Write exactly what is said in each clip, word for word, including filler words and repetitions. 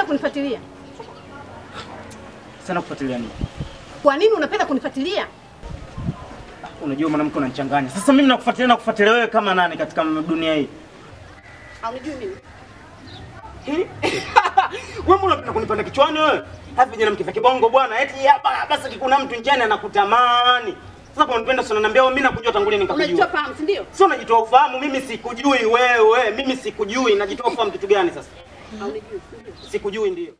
kunifuatilia? Sana kufuatilia nini? Kwa nini unapenda kunifuatilia? Unajua mwanamke unanichanganya. Sasa mimi nakufuatilia na kufuatilia wewe kama nani katika dunia hii? Haunijui mimi. Wewe mbona unapenda kunipanda kichwani wewe? Hapo vijana mkifa kibongo bwana, eti hapa basi kuna mtu njiani anakutamani. Sasa kwa unapenda sana niambia wewe mimi nakujua tangu lini nikakujua. Unajitoa fahamu, si ndio? Sio unajitoa ufahamu, mimi sikujui wewe. Mimi sikujui, najitoa ufahamu kitu gani sasa? Haunijui, si ndio? Sikujui ndio.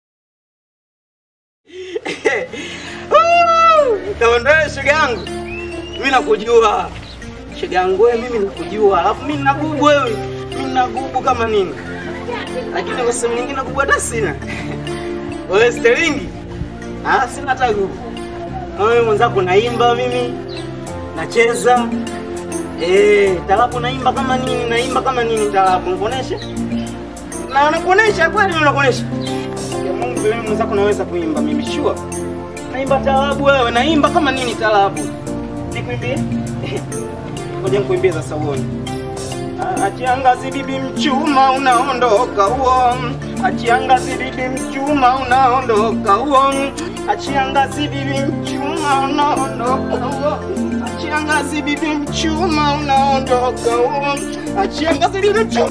Kaondoe shoga yangu. Mimi nakujua. Shoga yangu wewe mimi nakujua. Alafu mimi nagubu wewe. Mimi nagubu kama nini? Lakini kwa sehemu nyingine nagubu hata sina. Wewe sterlingi? Ah, sina hata gubu. Wewe mwanzako naimba mimi. Nacheza. Eh, talabu naimba kama nini? Naimba kama nini talabu? Nikuoneshe? Na nakuonesha kweli mimi nakuonesha. Ya Mungu wewe mwanzako naweza kuimba mimi sure. Naimba talabu wewe, naimba kama nini talabu? Nikuimbie? Ngoja nikuimbie sasa uone. Achiangazi bibi mchuma unaondoka huo. Achiangazi bibi mchuma unaondoka huo. Achiangazi bibi mchuma unaondoka huo. Achiangazi bibi mchuma unaondoka huo. Achiangazi bibi mchuma.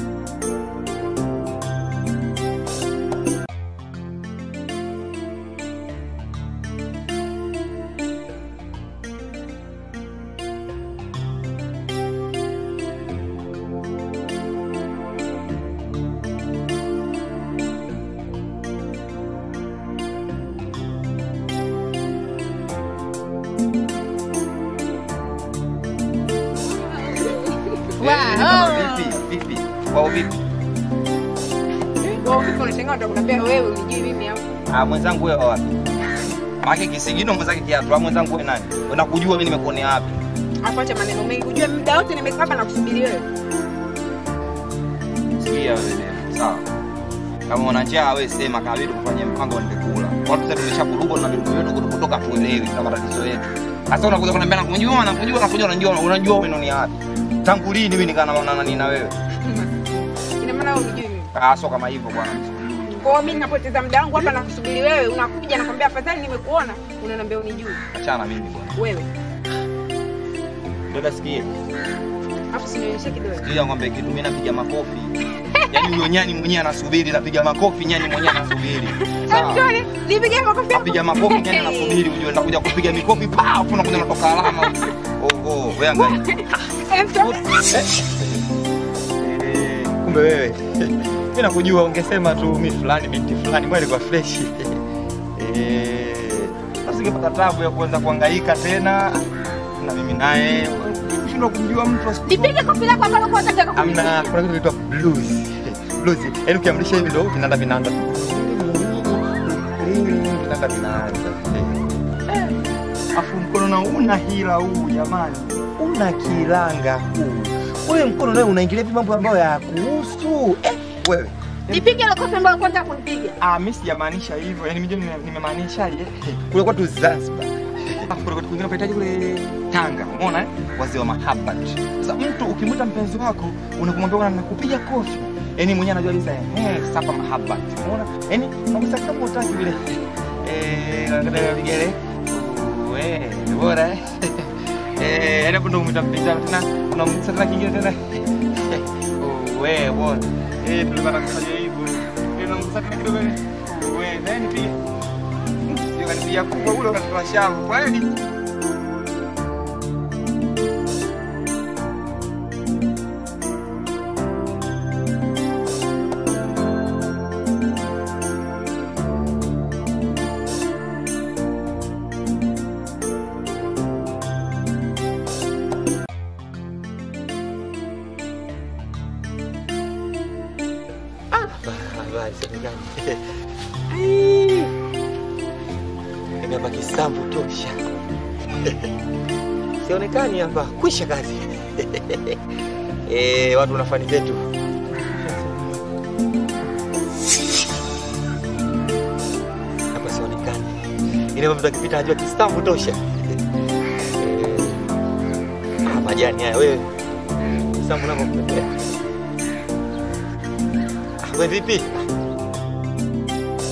Vipi? Vipi? Wao vipi? Wao vipi unashangaa ndo kunambia wewe unijui mimi hapo. Ah, mwenzangu wewe wapi? Maki kisigino mwenzake kiatu. Ah, mwenzangu wewe nani? Unakujua mimi nimekuonea wapi? Acha maneno mengi. Unajua muda wote nimekaa hapa na kusubiri wewe. Sikia wewe. Sawa. Kama una njaa wewe sema kawaida kufanya mpango nitakula. Watu sasa tumeshaburugo na ndugu yetu kutoka tuelewi kama tatizo yetu. Sasa unakuja kuniambia nakujua nakujua nakujua unajua unajua wewe ni wapi? Tangu lini mimi nikana na nani na wewe? Ina maana wewe unijui mimi. Ah, sio kama hivyo bwana. Kwa hiyo mimi ninapoteza muda wangu hapa na kusubiri wewe, unakuja nakwambia afadhali nimekuona, unaniambia unijui. Achana mimi bwana. Wewe. Ndio sikie. Hapo sinionyeshe kidogo. Sikia ngombe kitu mimi napiga makofi. Yaani huyo nyani mwenyewe anasubiri, napiga makofi nyani mwenyewe anasubiri. Sawa. Nipige makofi. Napiga makofi nyani anasubiri, unajua nakuja kupiga mikofi pa, afu unakuja natoka alama. Oh oh, wewe angalia. Eh, kumbe wewe. Mimi nakujua ungesema tu mimi fulani binti fulani mwele kwa fresh. Eh, usingepata tabu ya kuanza kuhangaika tena na mimi naye. Unashindwa kumjua mtu asiku. Nipige kofi lako ambalo kwa nataka kumjua. Amna, kuna kitu kinaitwa blues. Blues. Yaani ukiamrisha hivi ndio vinaanza vinaanza. Vinaanza vinaanza. Afu mkono na una hila huu jamani. Una kilanga huu. Wewe mkono nawe unaingilia vipi mambo ambayo yakuhusu? Eh, wewe. Nipige ile kofi ambayo kwa nataka kunipiga. Ah, mimi sijamaanisha hivyo. Yaani mimi nimemaanisha ile. Kule kwa tu Zanzibar. Afu kule kwingine unapahitaji kule Tanga. Umeona eh? Wazee wa mahabbat. Sasa mtu ukimwita mpenzi wako unakumwambia bwana nakupiga kofi. Yaani mwenyewe anajua hizo eh sapa mahabbat. Umeona? Yaani unamsaka kama utaki vile. Eh, ndio vigele. Wewe, bora eh. Eh, yaani hapo ndo umetampita tena unamsaka tena kingine tena. Oh, wewe bora. Eh, tulikuwa tunafanya hivyo. Ndio unamsaka kidogo. Wewe, nani pia? Ndio kanipia kubwa ule unatoa shavu. Kweli? Ini hapa kisambu tosha. Sionekani hapa kwisha kazi. Eh, watu wanafani zetu. Hapa sionekani. Ini hapa mtu akipita anajua kisambu tosha. Ah, majani haya wewe. Kisambu nako kupetea. Wewe vipi?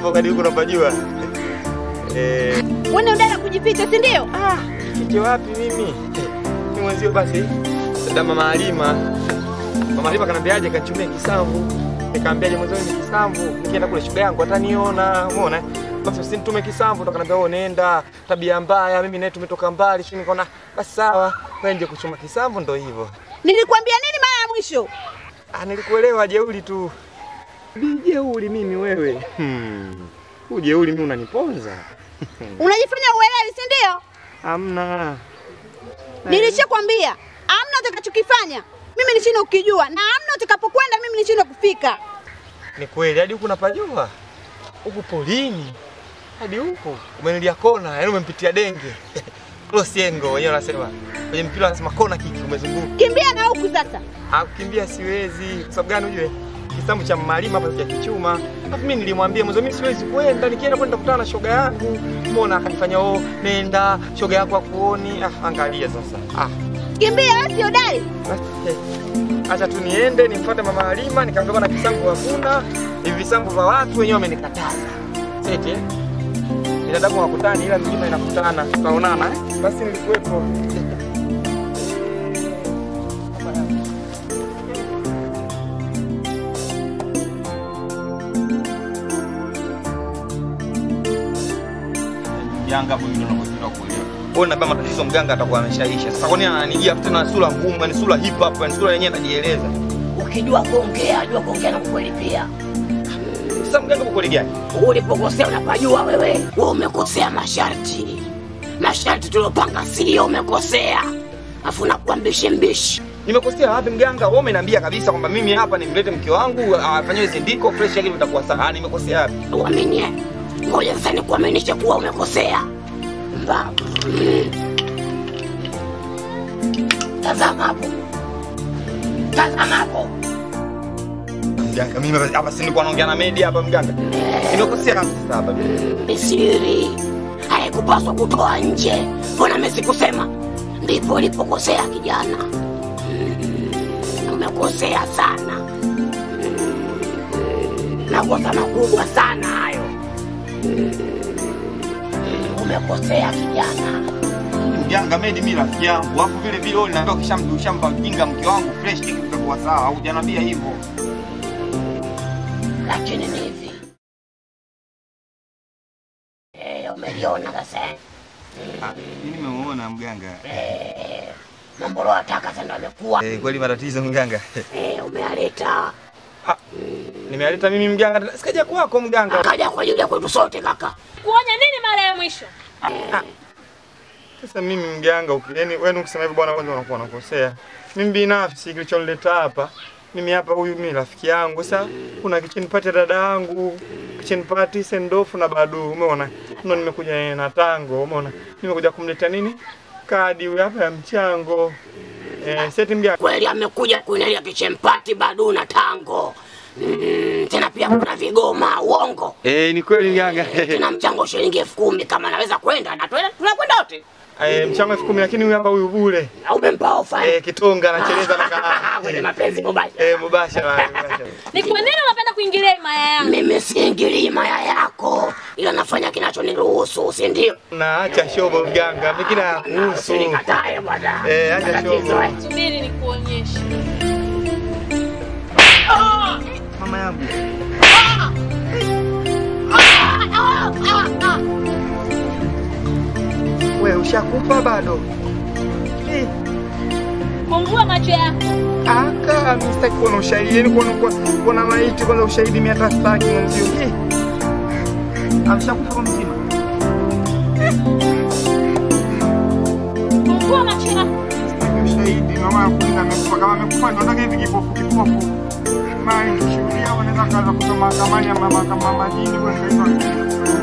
hapo kadi huko unapajua. Eh, wewe unataka kujificha, si ndio? ah, fiche wapi mimi? Ni mwenzio basi. Dada Mama Halima. Mama Halima kanambiaje kachumia kisamvu. Nikamwambiaje mwenzio ni kisamvu. Nikienda kule shule yangu ataniona, umeona? Basi usinitume kisamvu, ndo kanambia wewe nenda, tabia mbaya, mimi naye tumetoka mbali, shini nikaona basi sawa, wewe nje kuchuma kisamvu ndo hivyo. Nilikwambia nini mara ya mwisho? Ah, nilikuelewa jeuli tu. Jeuli mimi wewe. Hmm. Ujeuli mimi unaniponza. Unajifanya uelewi, si ndio? Hamna. Nilishakwambia, hamna utakachokifanya. Mimi nishinde ukijua na hamna utakapokwenda mimi nishinde kufika. Ni kweli hadi huku napajua. Huku polini. Hadi huku umenilia kona, yaani umempitia denge. Close angle wenyewe wanasema. Kwenye mpira wanasema kona kiki umezunguka. Kimbia na huku sasa. Ah, kukimbia siwezi. Kwa sababu gani ujue? Kisambu cha Malima hapa cha kichuma. Alafu mimi nilimwambia mwanzo mimi siwezi kwenda, nikienda kwenda kukutana na shoga yangu. Mbona akanifanya oh, nenda, shoga yako akuoni. Ah, angalia sasa. Ah. Kimbia wewe sio dai. Acha tu niende nimfuate Mama Halima, nikaambiwa na kisambu hakuna. Hivi visambu vya watu wenyewe wamenikataza. Sete. Binadamu wakutani ila milima inakutana. Tukaonana eh? Basi nilikuwepo. Mganga hapo ndio anakuja kuelewa. Ona baba matatizo mganga atakuwa ameshaisha. Sasa kwa nini ananijia tena na sura ngumu, ni sura hip hop, ni sura yenyewe anajieleza. Ukijua kuongea, jua kuongea na kukweli pia. Sasa mganga uko gani? Ulipokosea unapajua wewe. Wewe umekosea masharti. Masharti tuliyopanga sio umekosea. Afu nakuambishe mbishi. Nimekosea wapi mganga? Wewe umeniambia kabisa kwamba mimi hapa nimlete mke wangu afanywe zindiko fresh yake itakuwa sawa. Nimekosea wapi? Uamini. Ngoja sasa nikuaminishe kuwa umekosea. Mbavu. Tazama hapo. Tazama hapo. Mganga mimi hapa si nilikuwa naongea na media hapa mganga. Nimekosea kabisa hapa mimi. Siri. Haikupaswa kutoa nje. Mbona mimi sikusema? Ndipo ulipokosea kijana. Umekosea sana. Makosa makubwa sana hayo. Umekosea kijana. Mganga medi mimi rafiki yangu. Hapo vile vile wewe unaniambia ukishamdusha mpa mjinga mke wangu fresh kitu kitakuwa sawa. Hujaniambia hivyo. Lakini ni hivi. Eh, umeliona sasa. Ah, mimi nimemuona mganga. Eh, mambo roho ataka sasa ndio amekuwa. Eh, kweli matatizo mganga. Eh, umealeta. Ah, nimealeta mimi mganga. Sikaja kwako mganga. Kaja kwa ajili ya kwetu sote kaka. Kuonya nini mara ya mwisho? Ah. Sasa mimi mganga yaani wewe ukisema hivyo bwana kwanza unakuwa unakosea. Mimi binafsi kilichonileta hapa, mimi hapa huyu mimi rafiki yangu. Sasa kuna kichenipate dada yangu, kichenipate sendofu na badu, umeona? Ndio nimekuja na tango, umeona? Nimekuja kumleta nini? Kadi huyu hapa ya mchango. Eh, seti mganga. Kweli amekuja kuinalia kichempati badu na tango. Mm, tena pia kuna vigoma uongo. Eh, ni kweli mganga. Tena mchango shilingi elfu kumi kama naweza kwenda na tunakwenda wote. Eh, mchango elfu kumi lakini huyu hapa huyu bure. Au umempa ofa? Eh, kitonga anacheleza na kana. Kwenye mapenzi mubashara. Eh, mubashara, mubashara. Ni kwa nini unapenda kuingilia maya yangu? Mimi siingilii maya yako. Ila nafanya kinachoniruhusu, si ndio? Na acha shobo mganga, mimi kina kuhusu. Usinikatae bwana. Eh, acha shobo. Subiri nikuonyeshe. Mama yangu. Wewe ushakufa bado? Eh. Fungua macho yako. Aka, mimi sitaki kuona ushahidi, yani kuona kuona maiti kwanza ushahidi mimi hata sitaki mwenzio. Eh. Ameshakufa kwa mzima. Fungua macho yako. Ushahidi mama yangu amekufa kama amekufa ndio nataka hivi kipofu kipofu. Mali kushuhudia wanaweza kaanza kusoma mahakamani ya mama kama majini kwa hivyo.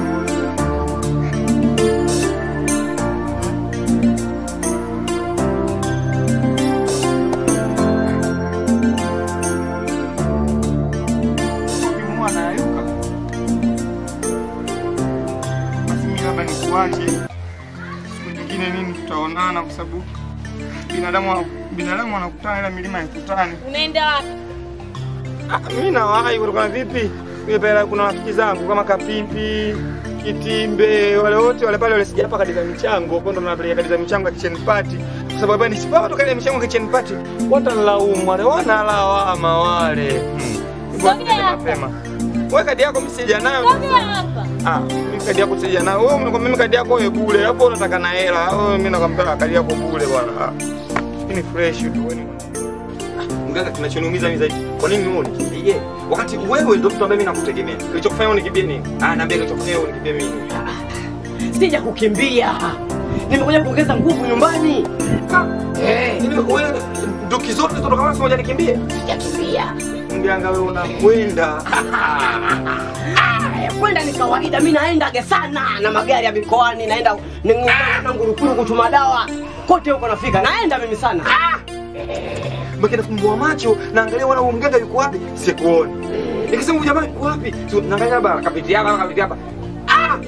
Siku nyingine nini tutaonana kwa sababu binadamu binadamu wanakutana ila milima haikutani. Unaenda wapi? Ah, mimi na wahi kutokana vipi? Mimi pale kuna rafiki zangu kama Kapimpi, Kitimbe, wale wote wale pale wale sijapa kadiza michango, kwa ndo tunapeleka kadiza michango ya kitchen party. Kwa sababu hapa nisipotoka kadiza michango ya kitchen party, watanilaumu wale, wanalawama wale. Hmm. Sogea mapema. Wewe kadi yako msija nayo. Sogea hapa. Ah, mimi kadi yako sija nayo. Wewe unakwambia mimi kadi yako wewe bure. Hapo unataka na hela. Wewe mimi nakwambia kadi yako bure bwana. Hii ni fresh tu wewe. Mganga kinachoniumiza mimi zaidi. Kwa nini wewe unikimbie? Wakati wewe ndio mtu ambaye mimi nakutegemea. Kilichokufanya unikimbie nini? Ah, niambie kilichokufanya unikimbie mimi. Sija kukimbia. Nimekuja kuongeza nguvu nyumbani. Eh, nini wewe nduki zote kutoka kama moja nikimbie? Sijakimbia. Mganga wewe unakwenda. Kwenda ni kawaida, mimi naendaga sana na magari ya mikoani, naenda na ngurukuru kutuma dawa. Kote huko nafika. Naenda mimi sana. Mbaki nafumbua macho, naangalia wana mganga yuko wapi? Sikuoni. Nikisema jamaa yuko wapi? Naangalia baba kapiti hapa, kapiti hapa. Ah!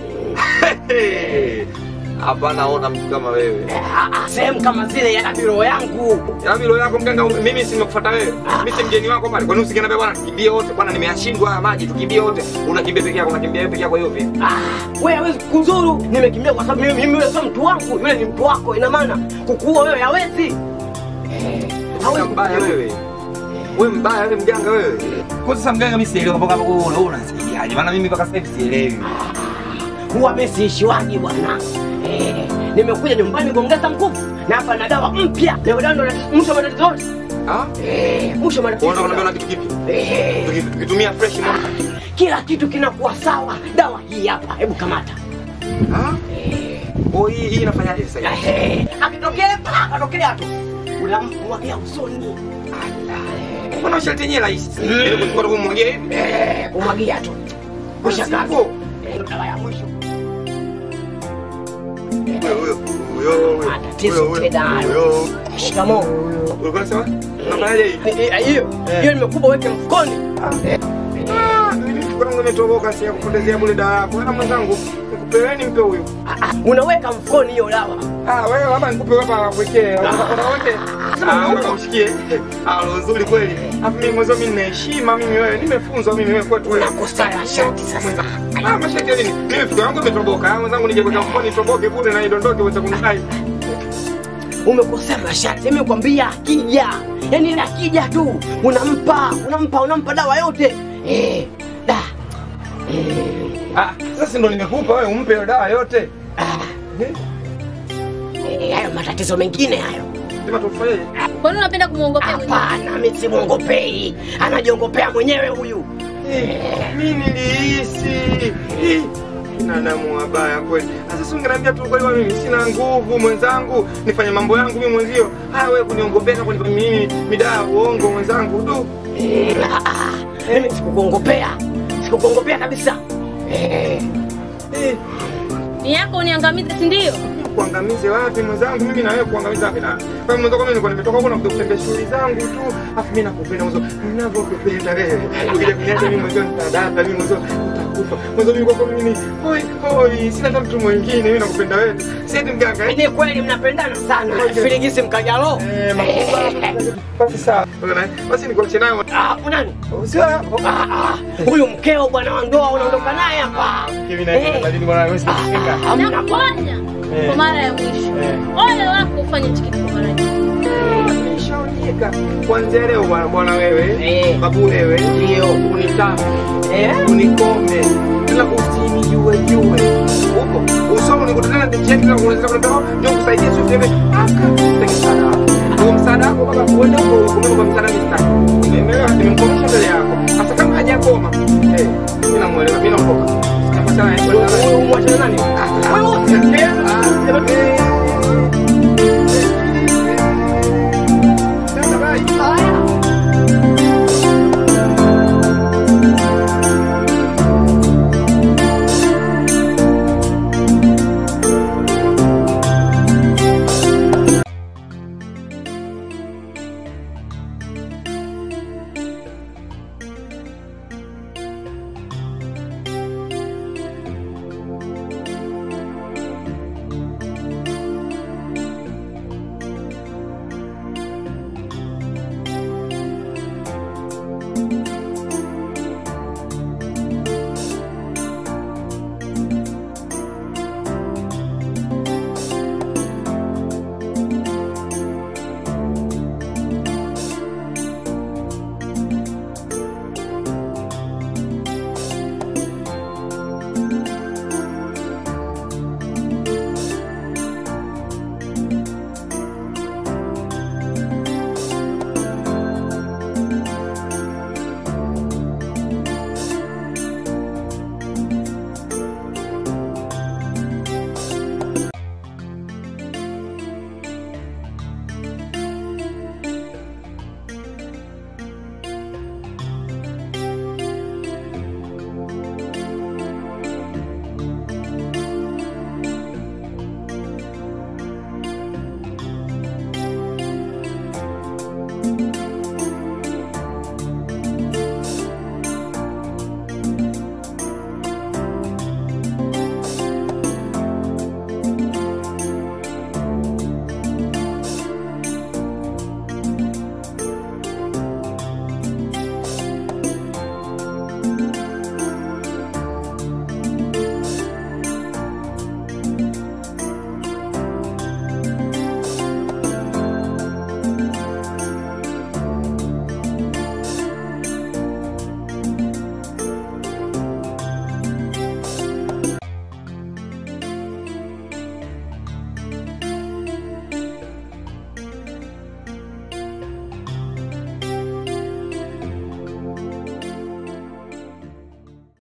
Hapa naona mtu kama wewe. Sehemu kama zile ya biro yangu. Ya biro yako mganga, mimi si nimekufuata wewe. Mimi si mgeni wako pale. Kwa nini usikiana bwana kimbie wote? Bwana nimeashindwa haya maji, tukimbie wote. Unakimbia peke yako, unakimbia peke yako hiyo vipi? Ah, wewe hawezi kuzuru. Nimekimbia kwa sababu mimi yule sio mtu wangu, yule ni mtu wako. Ina maana kukuua wewe hawezi. Hawezi mbaya wewe. Wewe mbaya wewe mganga wewe. Kwa sasa mganga mimi sielewi mpaka hapo wewe unasaidiaje? Maana mimi mpaka sasa hivi sielewi. Huwa mimi siishiwaji bwana. Eh, nimekuja nyumbani kuongeza nguvu na hapa na dawa mpya. Leo dawa ndo mwisho wa matatizo yote. Ah? Eh, mwisho wa matatizo. Unaona unaona kitu kipi? Eh, tukitumia fresh mama. Kila kitu kinakuwa sawa. Dawa hii hapa, hebu kamata. Ah? Eh, oh hii hii inafanyaje sasa hivi? Eh, akitokea akatokea tu. Unamwagia usoni. Allah. Mbona sharti yenyewe rahisi? Ile kuchukua kumwagia hivi? Eh, kumwagia tu. Ushakaza. Dawa ya mwisho. Huyo huyo matatizo tena hayo. Shikamoo. Ulikuwa unasema? Unafanyaje hii? Hiyo. Hiyo nimekupa weke mfukoni. Ah, mimi mfukoni umetoboka si ya kupotezea bure dawa yako. Na mwenzangu, nikupeeni mpe huyo. Unaweka mfukoni hiyo dawa. Ah, wewe hapa nikupe hapa kuwekee. Unaweke. Ah, ukamshikie. Ah, nzuri kweli. Hapo mimi mwanzo mimi nina heshima mimi wewe. Nimefunzwa mimi wewe kwetu wewe. Nakostaya shati sasa. Ah, mashati nini? Mimi mfuko wangu umetoboka. Mwenzangu nije kuweka mfukoni toboke bure na idondoke uweze kunidai. Umekosea mashati. Mimi nikwambia akija. Yaani ile akija tu unampa, unampa, unampa dawa yote. Eh, da. Eh. Ah, sasa ndo nimekupa wewe umpe hiyo dawa yote. Ah. Eh, hayo matatizo mengine hayo. Sema tufanyeje? Kwa nini unapenda kumuongopea mwenyewe? Hapana, mimi si muongopei. Anajiongopea mwenyewe huyu. Mimi nilihisi. Binadamu wabaya kweli. Sasa ungeniambia tu kweli mimi sina nguvu mwenzangu, nifanye mambo yangu mimi mwenzio. Haya wewe kuniongopea na kunipa mimi midaa uongo mwenzangu tu. Mimi sikukuongopea. Sikukuongopea kabisa. Eh. Eh. Ni yako uniangamize si ndio? Kuangamize wapi mwenzangu? Mimi na wewe kuangamiza wapi na? Kwa hiyo mwanzo nilikuwa nimetoka huko na kuja kutembea shughuli zangu tu. Afu mimi nakupenda mwanzo. Ninavyokupenda wewe. Ukija kuniacha mimi mwanzo nitadata mimi mwanzo utakufa. Mwanzo mimi kwa mimi hoi hoi sina hata mtu mwingine mimi nakupenda wewe. Sisi mganga. Ni kweli mnapendana sana. Filigisi mkajalo. Eh, makubwa. Basi sawa. Basi nikuache nayo. Ah, unani? Sio. Ah, huyu mkeo bwana wa ndoa unaondoka naye hapa. Hivi na hivi badili bwana wewe sikushika. Hamna bwana. Kwa mara ya mwisho. Ole wako ufanye chiki kwa mara nyingine. Nishaonyeka. Kwanza leo bwana bwana wewe, babu wewe, ndio unitaka. Eh, unikome. Bila kusini yue yue. Huko. Usome nikutana na cheki na unaweza kunitoa ndio kusaidia sio tebe. Aka. Tengana. Kwa msaada wako baba kuenda huko kumbe msaada mistaki. Nimeelewa nimemkomesha mbele yako. Hata kama hajakoma. Eh, mimi namuelewa mimi naondoka. Sitapata naye. Wewe mwacha nani?